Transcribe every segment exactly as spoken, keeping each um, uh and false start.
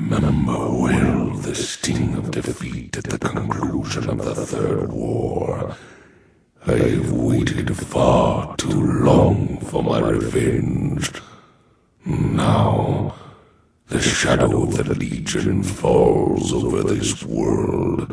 remember well the sting of defeat at the conclusion of the Third War. I have waited far too long for my revenge. Now, the shadow of the Legion falls over this world.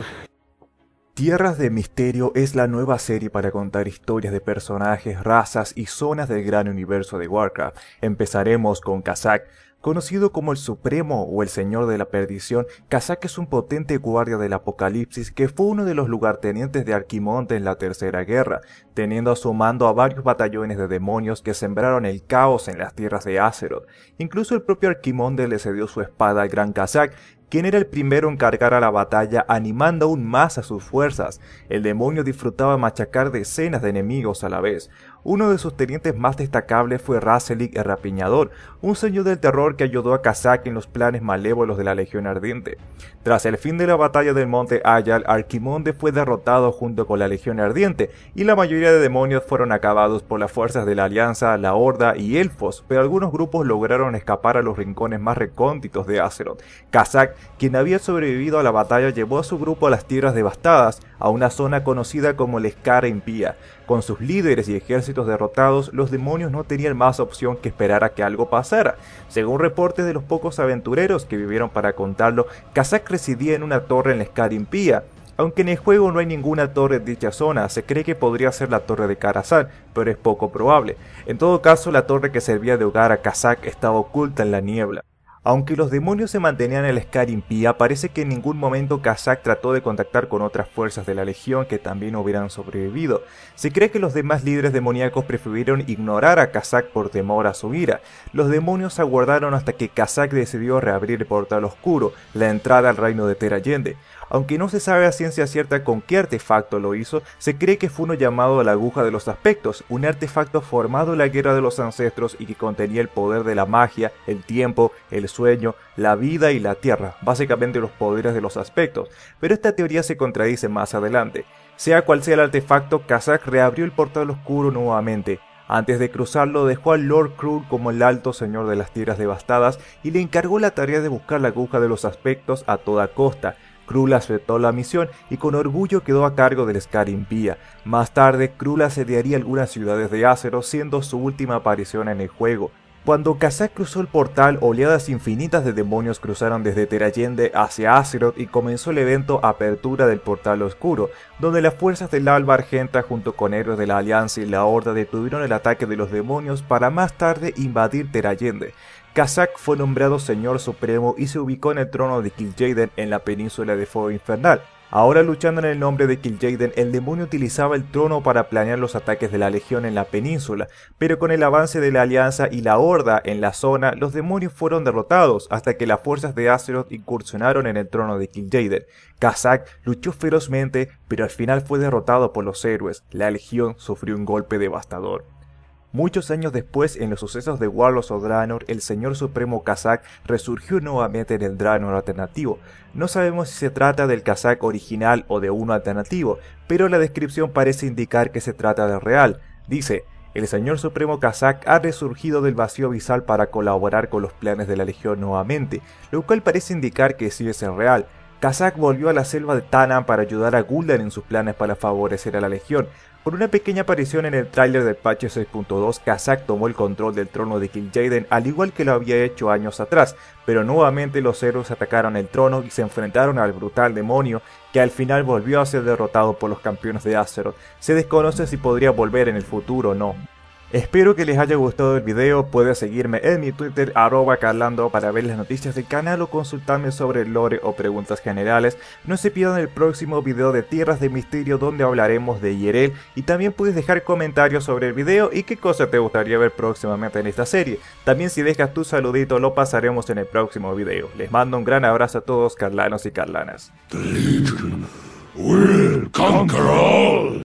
Tierras de Misterio es la nueva serie para contar historias de personajes, razas y zonas del gran universo de Warcraft. Empezaremos con Kazak. Conocido como el Supremo o el Señor de la Perdición, Kazak es un potente guardia del Apocalipsis que fue uno de los lugartenientes de Arquimonde en la Tercera Guerra, teniendo a su mando a varios batallones de demonios que sembraron el caos en las tierras de Azeroth. Incluso el propio Arquimonde le cedió su espada al gran Kazak, quien era el primero en cargar a la batalla, animando aún más a sus fuerzas. El demonio disfrutaba machacar decenas de enemigos a la vez. Uno de sus tenientes más destacables fue Razalik el Rapiñador, un señor del terror que ayudó a Kazak en los planes malévolos de la Legión Ardiente. Tras el fin de la batalla del Monte Ayal, Arquimonde fue derrotado junto con la Legión Ardiente, y la mayoría de demonios fueron acabados por las fuerzas de la Alianza, la Horda y Elfos, pero algunos grupos lograron escapar a los rincones más recónditos de Azeroth. Kazak, quien había sobrevivido a la batalla, llevó a su grupo a las Tierras Devastadas, a una zona conocida como la Escara Impía. Con sus líderes y ejércitos derrotados, los demonios no tenían más opción que esperar a que algo pasara. Según reportes de los pocos aventureros que vivieron para contarlo, Kazak residía en una torre en la Escara Impía. Aunque en el juego no hay ninguna torre en dicha zona, se cree que podría ser la torre de Karazhan, pero es poco probable. En todo caso, la torre que servía de hogar a Kazak estaba oculta en la niebla. Aunque los demonios se mantenían en la Escara Impía, parece que en ningún momento Kazak trató de contactar con otras fuerzas de la Legión que también hubieran sobrevivido. Se cree que los demás líderes demoníacos prefirieron ignorar a Kazak por temor a su ira. Los demonios aguardaron hasta que Kazak decidió reabrir el portal oscuro, la entrada al reino de Terayende. Aunque no se sabe a ciencia cierta con qué artefacto lo hizo, se cree que fue uno llamado la Aguja de los Aspectos, un artefacto formado en la Guerra de los Ancestros y que contenía el poder de la magia, el tiempo, el sueño, la vida y la tierra, básicamente los poderes de los aspectos, pero esta teoría se contradice más adelante. Sea cual sea el artefacto, Kazak reabrió el portal oscuro nuevamente. Antes de cruzarlo, dejó al Lord Krull como el alto señor de las Tierras Devastadas y le encargó la tarea de buscar la Aguja de los Aspectos a toda costa. Krull aceptó la misión y con orgullo quedó a cargo del Escara Impía. Más tarde, Krull asediaría algunas ciudades de Azeroth, siendo su última aparición en el juego. Cuando Kazak cruzó el portal, oleadas infinitas de demonios cruzaron desde Terayende hacia Azeroth y comenzó el evento Apertura del Portal Oscuro, donde las fuerzas del Alba Argenta junto con héroes de la Alianza y la Horda detuvieron el ataque de los demonios para más tarde invadir Terayende. Kazak fue nombrado Señor Supremo y se ubicó en el trono de Kil'jaeden en la península de Fuego Infernal. Ahora luchando en el nombre de Kil'jaeden, el demonio utilizaba el trono para planear los ataques de la Legión en la península, pero con el avance de la Alianza y la Horda en la zona, los demonios fueron derrotados hasta que las fuerzas de Azeroth incursionaron en el trono de Kil'jaeden. Kazak luchó ferozmente, pero al final fue derrotado por los héroes. La Legión sufrió un golpe devastador. Muchos años después, en los sucesos de Warlords of Draenor, el Señor Supremo Kazak resurgió nuevamente en el Draenor alternativo. No sabemos si se trata del Kazak original o de uno alternativo, pero la descripción parece indicar que se trata del real. Dice: el Señor Supremo Kazak ha resurgido del vacío abisal para colaborar con los planes de la Legión nuevamente, lo cual parece indicar que sí es el real. Kazak volvió a la selva de Tanaan para ayudar a Gul'dan en sus planes para favorecer a la Legión. Con una pequeña aparición en el tráiler del patch seis punto dos, Kazak tomó el control del trono de Kil'jaeden al igual que lo había hecho años atrás, pero nuevamente los héroes atacaron el trono y se enfrentaron al brutal demonio, que al final volvió a ser derrotado por los campeones de Azeroth. Se desconoce si podría volver en el futuro o no. Espero que les haya gustado el video. Puedes seguirme en mi Twitter arroba carlando para ver las noticias del canal o consultarme sobre el lore o preguntas generales. No se pierdan el próximo video de Tierras de Misterio donde hablaremos de Yrel, y también puedes dejar comentarios sobre el video y qué cosa te gustaría ver próximamente en esta serie. También si dejas tu saludito lo pasaremos en el próximo video. Les mando un gran abrazo a todos carlanos y carlanas. The Legion will conquer all.